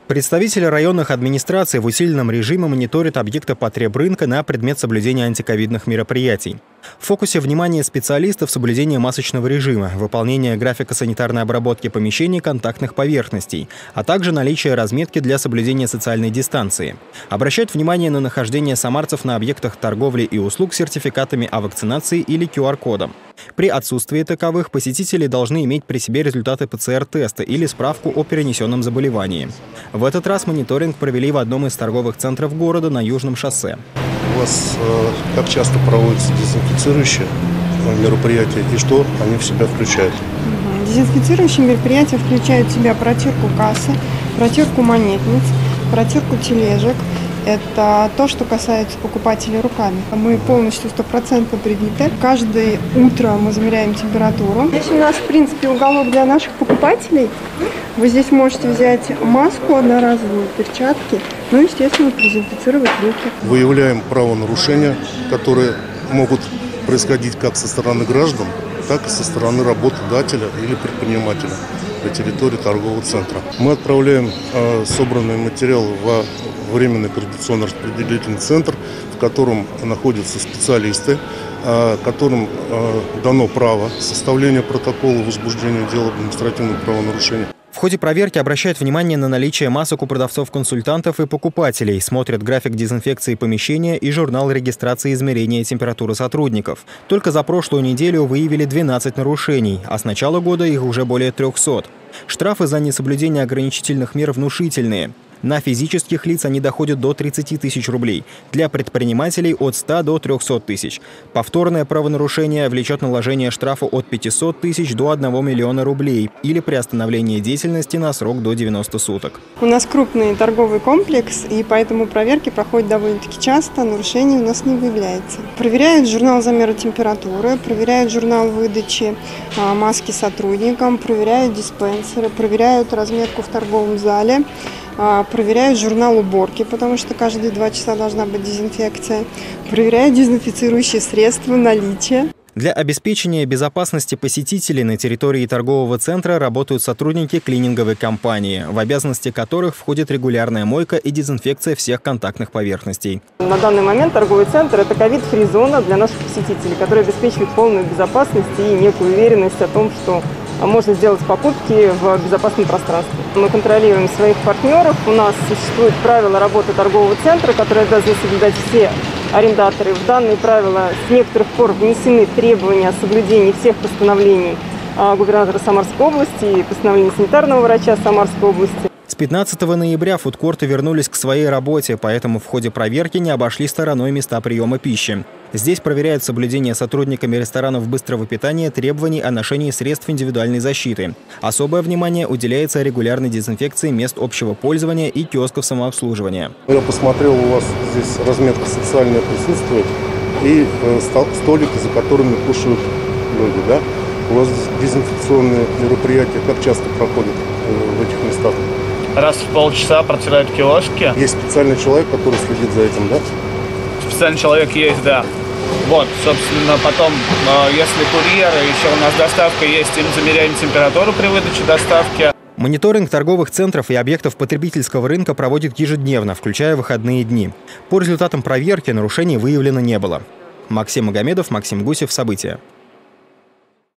Представители районных администраций в усиленном режиме мониторят объекты потребрынка на предмет соблюдения антиковидных мероприятий. В фокусе внимания специалистов соблюдение масочного режима, выполнение графика санитарной обработки помещений контактных поверхностей, а также наличие разметки для соблюдения социальной дистанции. Обращают внимание на нахождение самарцев на объектах торговли и услуг с сертификатами о вакцинации или QR-кодом. При отсутствии таковых посетители должны иметь при себе результаты ПЦР-теста или справку о перенесенном заболевании. В этот раз мониторинг провели в одном из торговых центров города на Южном шоссе. У вас как часто проводятся дезинфицирующие мероприятия и что они в себя включают? Дезинфицирующие мероприятия включают в себя протирку кассы, протирку монетниц, протирку тележек. Это то, что касается покупателей руками. Мы полностью 100% привиты. Каждое утро мы замеряем температуру. Здесь у нас, в принципе, уголок для наших покупателей. Вы здесь можете взять маску одноразовую, перчатки, ну и, естественно, продезинфицировать руки. Выявляем правонарушения, которые могут происходить как со стороны граждан, так и со стороны работодателя или предпринимателя на территории торгового центра. Мы отправляем собранные материалы в временный координационно-распределительный центр, в котором находятся специалисты, которым дано право составления протокола возбуждения дела об административном правонарушении. В ходе проверки обращают внимание на наличие масок у продавцов-консультантов и покупателей, смотрят график дезинфекции помещения и журнал регистрации измерения температуры сотрудников. Только за прошлую неделю выявили 12 нарушений, а с начала года их уже более 300. Штрафы за несоблюдение ограничительных мер внушительные. На физических лиц они доходят до 30 тысяч рублей, для предпринимателей от 100 до 300 тысяч. Повторное правонарушение влечет наложение штрафа от 500 тысяч до 1 миллиона рублей или приостановление деятельности на срок до 90 суток. У нас крупный торговый комплекс, и поэтому проверки проходят довольно-таки часто, нарушений у нас не выявляется. Проверяют журнал замера температуры, проверяют журнал выдачи маски сотрудникам, проверяют диспенсеры, проверяют разметку в торговом зале, проверяют журнал уборки, потому что каждые 2 часа должна быть дезинфекция. Проверяют дезинфицирующие средства, наличие. Для обеспечения безопасности посетителей на территории торгового центра работают сотрудники клининговой компании, в обязанности которых входит регулярная мойка и дезинфекция всех контактных поверхностей. На данный момент торговый центр – это ковид-фри зона для наших посетителей, которая обеспечивает полную безопасность и некую уверенность о том, что можно сделать покупки в безопасном пространстве. Мы контролируем своих партнеров. У нас существуют правила работы торгового центра, которые обязаны соблюдать все арендаторы. В данные правила с некоторых пор внесены требования о соблюдении всех постановлений губернатора Самарской области и постановления санитарного врача Самарской области. С 15 ноября фудкорты вернулись к своей работе, поэтому в ходе проверки не обошли стороной места приема пищи. Здесь проверяют соблюдение сотрудниками ресторанов быстрого питания требований о ношении средств индивидуальной защиты. Особое внимание уделяется регулярной дезинфекции мест общего пользования и киосков самообслуживания. Я посмотрел, у вас здесь разметка социальная присутствует и столики, за которыми кушают люди, да? У вас дезинфекционные мероприятия как часто проходят в этих местах? Раз в полчаса протирают киоски. Есть специальный человек, который следит за этим, да? Специальный человек есть, да. Вот, собственно, потом, если курьеры, еще у нас доставка есть, им замеряем температуру при выдаче доставки. Мониторинг торговых центров и объектов потребительского рынка проводит ежедневно, включая выходные дни. По результатам проверки нарушений выявлено не было. Максим Магомедов, Максим Гусев. События.